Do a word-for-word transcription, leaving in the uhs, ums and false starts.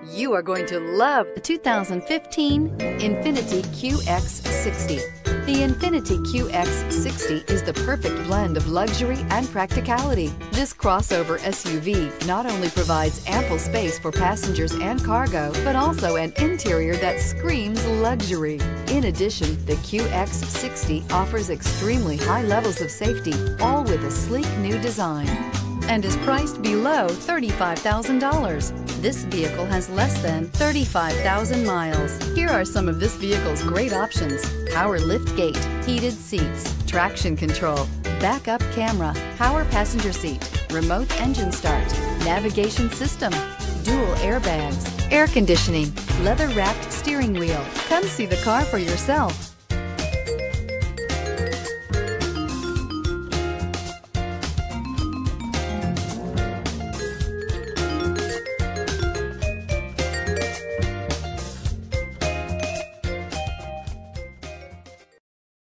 You are going to love the two thousand fifteen Infiniti Q X sixty. The Infiniti Q X sixty is the perfect blend of luxury and practicality. This crossover S U V not only provides ample space for passengers and cargo, but also an interior that screams luxury. In addition, the Q X sixty offers extremely high levels of safety, all with a sleek new design, and is priced below thirty-five thousand dollars. This vehicle has less than thirty-five thousand miles. Here are some of this vehicle's great options: power lift gate, heated seats, traction control, backup camera, power passenger seat, remote engine start, navigation system, dual airbags, air conditioning, leather-wrapped steering wheel. Come see the car for yourself.